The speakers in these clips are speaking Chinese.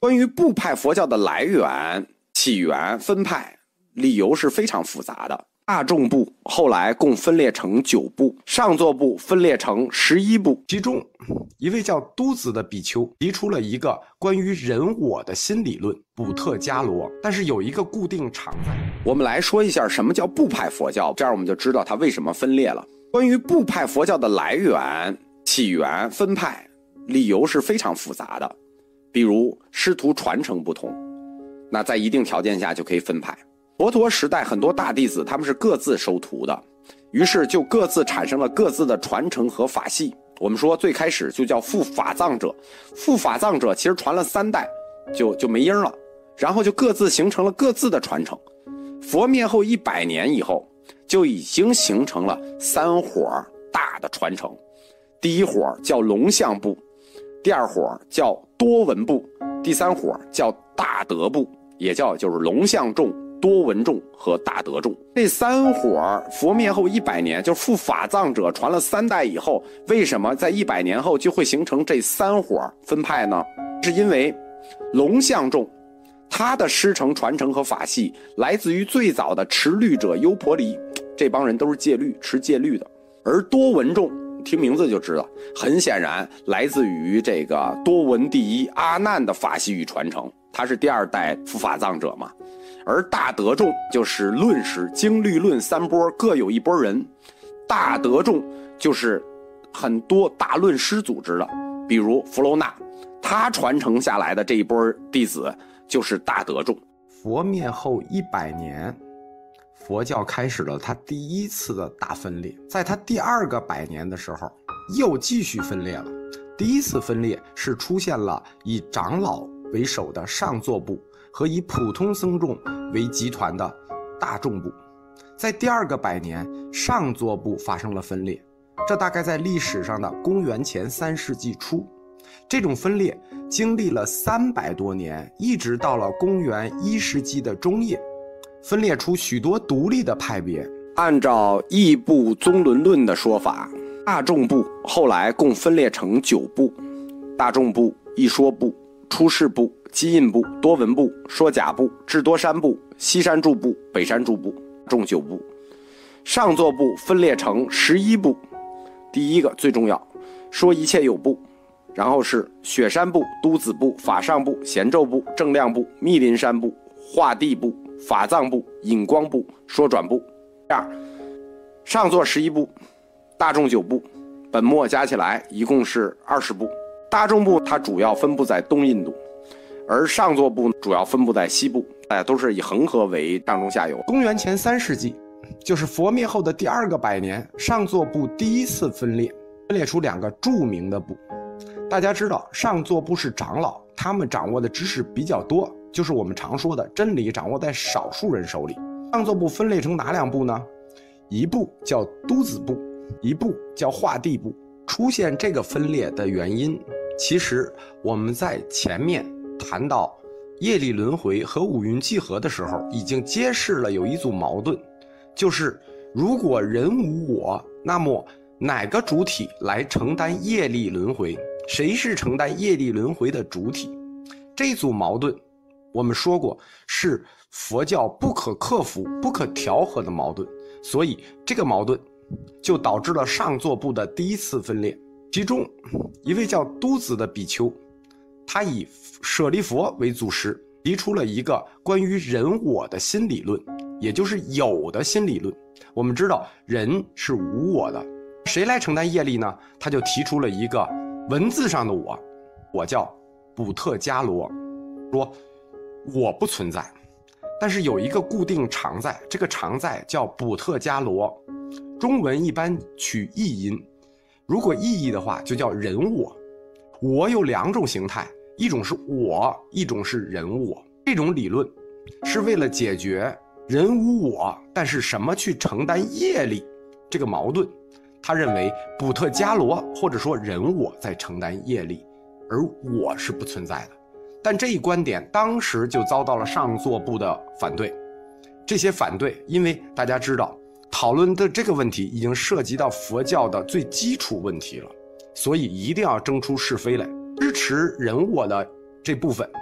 关于部派佛教的来源、起源、分派，理由是非常复杂的。大众部后来共分裂成9部，上座部分裂成11部。 其中一位叫都子的比丘提出了一个关于人我的新理论补特伽罗，但是有一个固定常在。 我们来说一下什么叫部派佛教，这样我们就知道它为什么分裂了。关于部派佛教的来源、起源、分派，理由是非常复杂的。比如师徒传承不同，那在一定条件下就可以分派。佛陀时代很多大弟子他们是各自收徒的，于是就各自产生了各自的传承和法系。我们说最开始就叫付法藏者，付法藏者其实传了3代就没音了，然后就各自形成了各自的传承。佛灭后100年以后，就已经形成了3伙大的传承。第一伙叫龙象部，第二伙叫多闻部，第3伙叫大德部，也就是龙象众、多闻众和大德众。这3伙佛灭后100年，就是付法藏者传了3代以后，为什么在100年后就会形成这3伙分派呢？是因为龙象众他的师承传承和法系来自于最早的持律者优婆离，这帮人都是戒律持戒律的。而多闻众听名字就知道，很显然来自于这个多闻第一阿难的法系与传承，他是第2代付法藏者嘛。而大德众就是论师，经律论3波各有一波人，大德众就是很多大论师组织的，比如弗楼那，他传承下来的这一波弟子就是大德众。 佛灭后100年，佛教开始了它第1次的大分裂，在它第2个100年的时候又继续分裂了。第1次分裂是出现了以长老为首的上座部和以普通僧众为集团的大众部。在第2个100年，上座部发生了分裂，这大概在历史上的公元前3世纪初。这种分裂经历了300多年，一直到了公元1世纪的中叶，分裂出许多独立的派别。 按照异部宗轮论的说法，大众部后来共分裂成9部：大众部、一说部、出世部、基印部、多闻部、说假部、智多山部、西山住部、北山住部，众9部。上座部分裂成11部，第1个最重要，说一切有部，然后是雪山部、都子部、法上部、贤咒部、正量部、密林山部、化地部、法藏部、引光部、说转部。这样，上座11部，大众9部，本末加起来一共是20部。大众部它主要分布在东印度，而上座部主要分布在西部，大家都是以恒河为上中下游。 公元前3世纪，就是佛灭后的第2个100年，上座部第1次分裂，分裂出2个著名的部。大家知道上座部是长老，他们掌握的知识比较多，就是我们常说的真理掌握在少数人手里。上座部分裂成哪2部呢？一部叫都子部，一部叫化地部。出现这个分裂的原因，其实我们在前面谈到业力轮回和五蕴聚合的时候已经揭示了有一组矛盾，就是如果人无我，那么哪个主体来承担业力轮回？谁是承担业力轮回的主体？这组矛盾我们说过是佛教不可克服、不可调和的矛盾，所以这个矛盾就导致了上座部的第1次分裂。其中一位叫都子的比丘，他以舍利佛为祖师，提出了一个关于人我的新理论，也就是有的新理论。我们知道人是无我的，谁来承担业力呢？他就提出了一个文字上的我叫补特伽罗，说我不存在，但是有一个固定常在，这个常在叫补特伽罗。中文一般取意音，如果意义的话就叫人我。我有2种形态，一种是我，一种是人我。这种理论是为了解决人无我，但是什么去承担业力这个矛盾。他认为补特伽罗或者说人我在承担业力，而我是不存在的。但这一观点当时就遭到了上座部的反对。这些反对，因为大家知道讨论的这个问题已经涉及到佛教的最基础问题了，所以一定要争出是非来。支持人我的这部分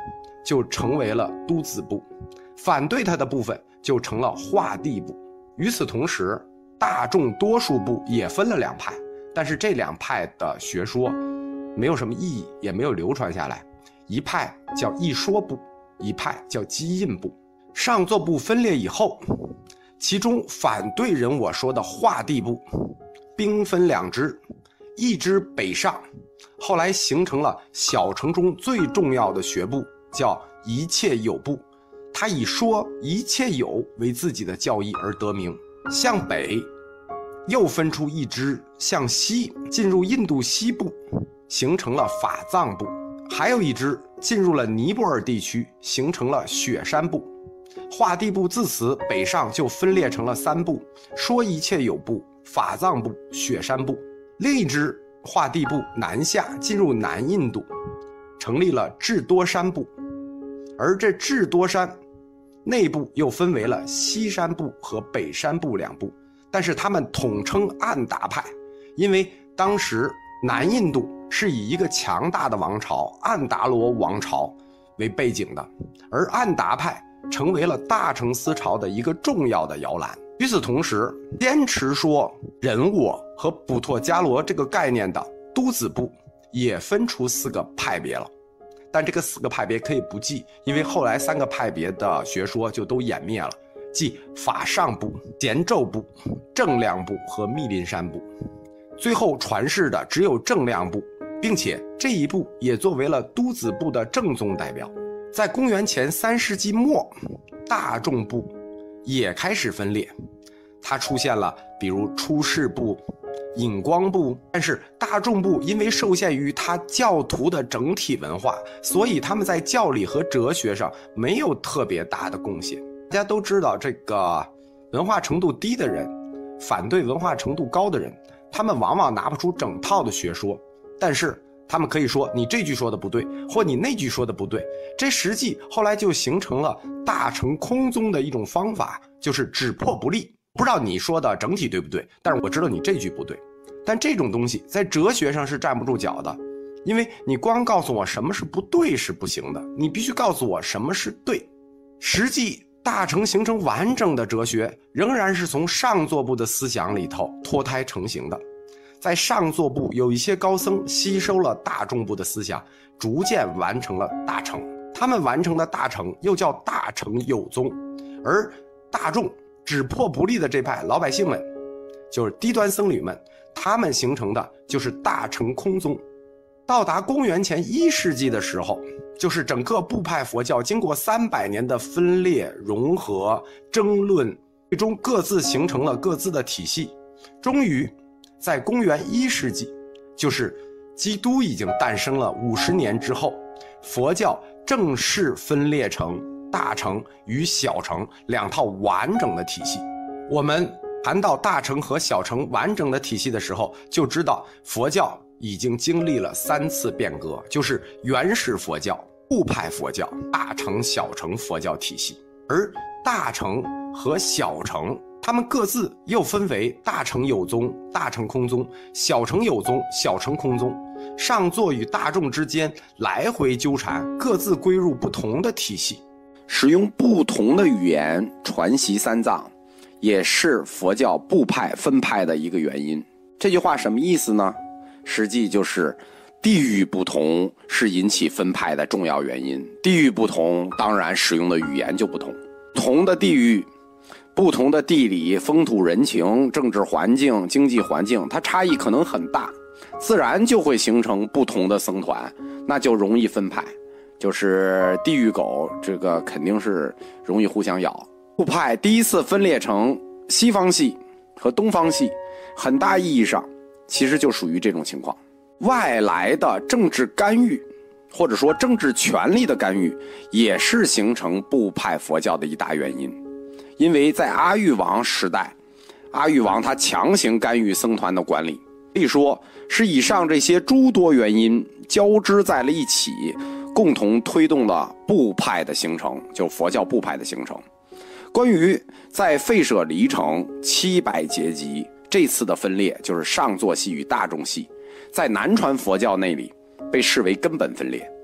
就成为了都子部，反对他的部分就成了化地部。与此同时，大众多数部也分了两派，但是这两派的学说没有什么意义，也没有流传下来。一派叫一说部，一派叫基印部。上座部分裂以后，其中反对人我说的化地部兵分两支，一支北上，后来形成了小乘中最重要的学部，叫一切有部。他以说一切有为自己的教义而得名。向北又分出一支向西进入印度西部，形成了法藏部，还有一支进入了尼泊尔地区，形成了雪山部。化地部自此北上就分裂成了三部，说一切有部、法藏部、雪山部。另一支化地部南下进入南印度，成立了智多山部。而这智多山内部又分为了西山部和北山部两部，但是他们统称安达派，因为当时南印度是以一个强大的王朝安达罗王朝为背景的，而安达派成为了大乘思潮的一个重要的摇篮。与此同时，坚持说人我和补特伽罗这个概念的都子部也分出4个派别了，但这个4个派别可以不记，因为后来3个派别的学说就都湮灭了，即法上部、咸咒部、正量部和密林山部。最后传世的只有正量部，并且这一部也作为了都子部的正宗代表。在公元前3世纪末，大众部也开始分裂，它出现了比如出世部、引光部，但是大众部因为受限于它教徒的整体文化，所以他们在教理和哲学上没有特别大的贡献。大家都知道，这个文化程度低的人反对文化程度高的人，他们往往拿不出整套的学说，但是他们可以说你这句说的不对，或你那句说的不对。这实际后来就形成了大乘空宗的一种方法，就是只破不立。不知道你说的整体对不对，但是我知道你这句不对。但这种东西在哲学上是站不住脚的，因为你光告诉我什么是不对是不行的，你必须告诉我什么是对。实际大乘形成完整的哲学仍然是从上座部的思想里头脱胎成型的。在上座部有一些高僧吸收了大众部的思想，逐渐完成了大乘。他们完成的大乘又叫大乘有宗，而大众只破不立的这派老百姓们，就是低端僧侣们，他们形成的就是大乘空宗。到达公元前1世纪的时候，就是整个部派佛教经过300年的分裂、融合、争论，最终各自形成了各自的体系。终于在公元1世纪，就是基督已经诞生了50年之后，佛教正式分裂成大乘与小乘2套完整的体系。我们谈到大乘和小乘完整的体系的时候，就知道佛教已经经历了3次变革，就是原始佛教、部派佛教、大乘小乘佛教体系。而大乘和小乘他们各自又分为大乘有宗、大乘空宗、小乘有宗、小乘空宗。上座与大众之间来回纠缠，各自归入不同的体系， 使用不同的语言传习三藏，也是佛教部派分派的一个原因。这句话什么意思呢？实际就是地域不同是引起分派的重要原因。地域不同，当然使用的语言就不同。不同的地域、不同的地理、风土人情、政治环境、经济环境，它差异可能很大，自然就会形成不同的僧团，那就容易分派。就是地狱狗，这个肯定是容易互相咬。部派第一次分裂成西方系和东方系，很大意义上其实就属于这种情况。外来的政治干预，或者说政治权力的干预，也是形成部派佛教的一大原因。因为在阿育王时代，阿育王他强行干预僧团的管理，可以说是以上这些诸多原因交织在了一起，共同推动了部派的形成，就佛教部派的形成。关于在吠舍离城700结集这次的分裂，就是上座系与大众系，在南传佛教那里被视为根本分裂。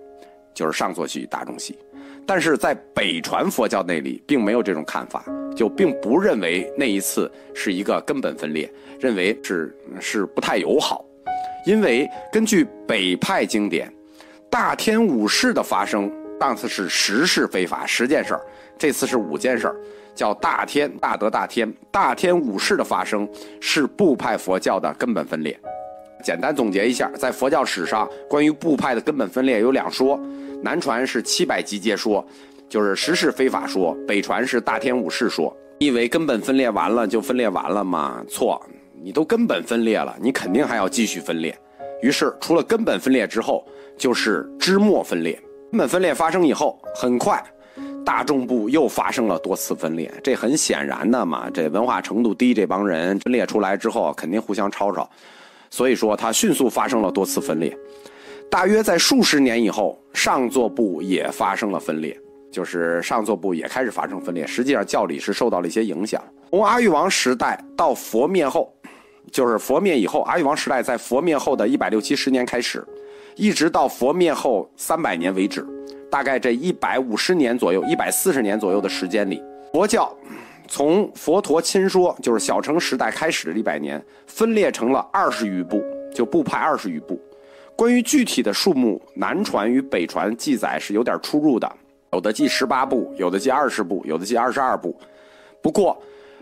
就是上座系与大众系。但是在北传佛教那里并没有这种看法，就并不认为那一次是一个根本分裂，认为是不太友好。因为根据北派经典，大天五事的发生，上次是10事非法10件事儿，这次是5件事儿，叫大天大德大天。大天五事的发生是部派佛教的根本分裂。简单总结一下，在佛教史上关于部派的根本分裂有2说，南传是700集结说，就是10事非法说，北传是大天五事说。以为根本分裂完了就分裂完了吗？错，你都根本分裂了，你肯定还要继续分裂。于是除了根本分裂之后，就是支末分裂。根本分裂发生以后，很快大众部又发生了多次分裂，这很显然的嘛，这文化程度低这帮人分裂出来之后肯定互相吵吵，所以说它迅速发生了多次分裂。大约在数十年以后，上座部也发生了分裂，就是上座部也开始发生分裂。实际上教理是受到了一些影响。从阿育王时代到佛灭后，就是佛灭以后，阿育王时代在佛灭后的160、70年开始，一直到佛灭后300年为止，大概这150年左右、140年左右的时间里，佛教从佛陀亲说，就是小乘时代开始的100年，分裂成了20余部，就部派20余部。关于具体的数目，南传与北传记载是有点出入的，有的记18部，有的记20部，有的记22部。不过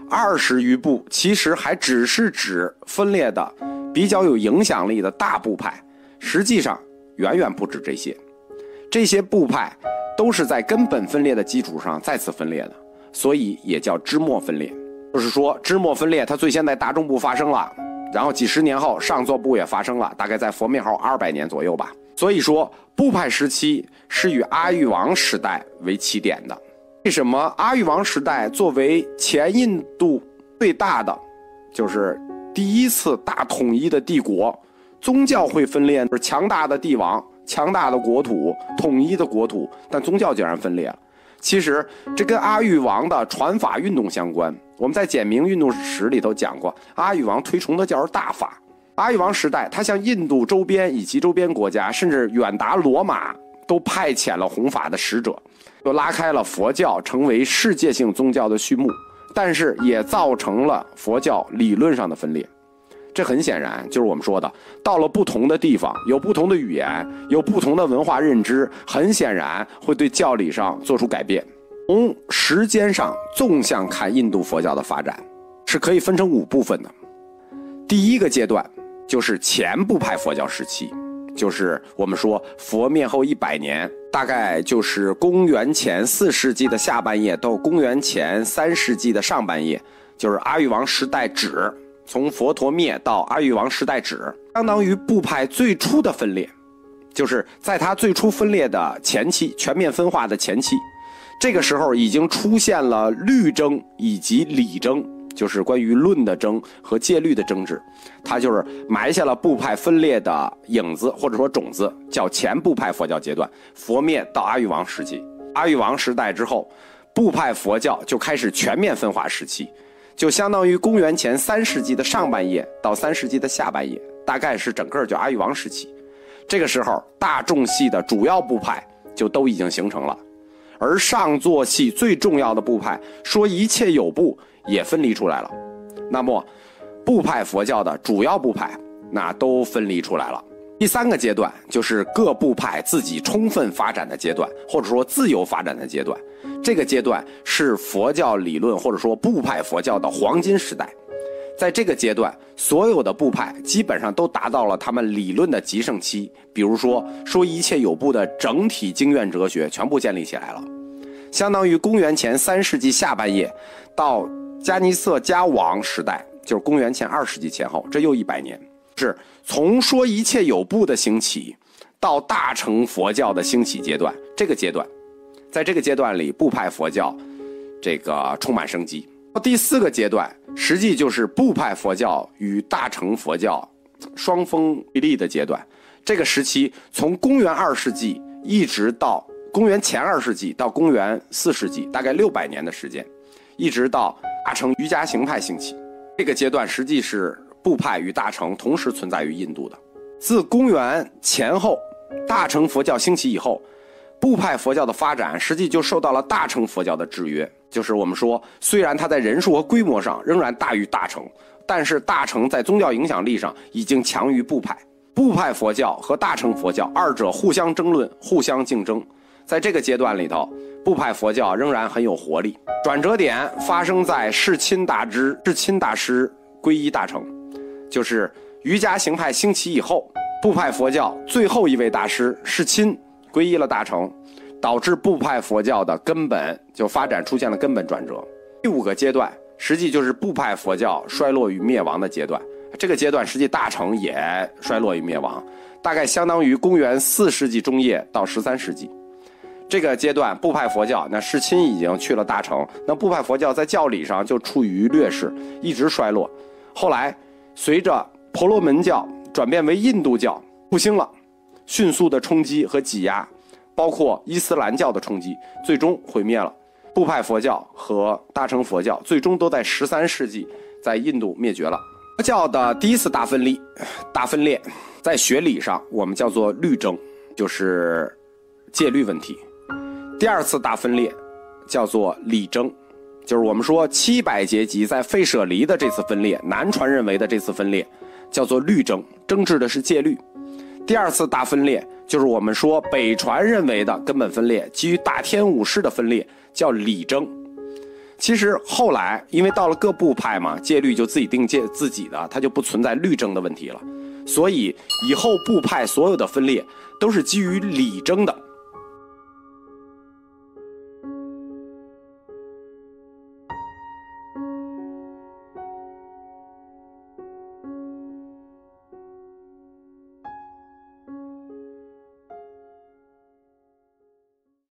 20余部其实还只是指分裂的比较有影响力的大部派，实际上远远不止这些。这些部派都是在根本分裂的基础上再次分裂的，所以也叫支末分裂。就是说支末分裂它最先在大众部发生了，然后几十年后上座部也发生了，大概在佛灭后200年左右吧。所以说部派时期是以阿育王时代为起点的。为什么阿育王时代作为前印度最大的，就是第一次大统一的帝国，宗教会分裂？是强大的帝王、强大的国土、统一的国土，但宗教竟然分裂了。其实这跟阿育王的传法运动相关。我们在简明运动史里头讲过，阿育王推崇的叫是大法。阿育王时代，他向印度周边以及周边国家，甚至远达罗马，都派遣了弘法的使者，就拉开了佛教成为世界性宗教的序幕，但是也造成了佛教理论上的分裂。这很显然就是我们说的，到了不同的地方，有不同的语言，有不同的文化认知，很显然会对教理上做出改变。从时间上纵向看印度佛教的发展，是可以分成5部分的。第一个阶段就是前部派佛教时期，就是我们说佛灭后100年，大概就是公元前4世纪的下半叶到公元前3世纪的上半叶，就是阿育王时代止。从佛陀灭到阿育王时代止，相当于部派最初的分裂，就是在它最初分裂的前期，全面分化的前期，这个时候已经出现了律争以及理争，就是关于论的争和戒律的争执，它就是埋下了部派分裂的影子或者说种子，叫前部派佛教阶段。佛灭到阿育王时期，阿育王时代之后，部派佛教就开始全面分化时期，就相当于公元前3世纪的上半叶到3世纪的下半叶，大概是整个就阿育王时期。这个时候大众系的主要部派就都已经形成了，而上座系最重要的部派说一切有部也分离出来了。那么部派佛教的主要部派那都分离出来了。第3个阶段就是各部派自己充分发展的阶段，或者说自由发展的阶段。这个阶段是佛教理论或者说部派佛教的黄金时代。在这个阶段，所有的部派基本上都达到了他们理论的极盛期，比如说一切有部的整体经院哲学全部建立起来了，相当于公元前3世纪下半叶到迦尼色迦王时代，就是公元前2世纪前后，这又100年，是从说一切有部的兴起到大乘佛教的兴起阶段。这个阶段，在这个阶段里，部派佛教这个充满生机。第4个阶段实际就是部派佛教与大乘佛教双峰对立的阶段。这个时期从公元2世纪一直到公元前2世纪到公元4世纪，大概600年的时间，一直到大乘瑜伽行派兴起。这个阶段实际是部派与大乘同时存在于印度的。自公元前后大乘佛教兴起以后， 部派佛教的发展实际就受到了大乘佛教的制约，就是我们说，虽然它在人数和规模上仍然大于大乘，但是大乘在宗教影响力上已经强于部派。部派佛教和大乘佛教二者互相争论，互相竞争。在这个阶段里头，部派佛教仍然很有活力。转折点发生在世亲大师皈依大乘，就是瑜伽行派兴起以后，部派佛教最后一位大师世亲皈依了大乘，导致部派佛教的根本就发展出现了根本转折。第5个阶段实际就是部派佛教衰落与灭亡的阶段，这个阶段实际大乘也衰落与灭亡，大概相当于公元4世纪中叶到13世纪。这个阶段部派佛教，那世亲已经去了大乘，那部派佛教在教理上就处于劣势，一直衰落。后来随着婆罗门教转变为印度教复兴了，迅速的冲击和挤压，包括伊斯兰教的冲击，最终毁灭了部派佛教和大乘佛教，最终都在13世纪在印度灭绝了。佛教的第一次大分裂，在学理上我们叫做律争，就是戒律问题。第2次大分裂叫做理争，就是我们说700阶级在吠舍离的这次分裂，南传认为的这次分裂叫做律争，争执的是戒律。第2次大分裂就是我们说北传认为的根本分裂，基于大天武士的分裂，叫理争。其实后来因为到了各部派嘛，戒律就自己定自己的，它就不存在律争的问题了，所以以后部派所有的分裂都是基于理争的。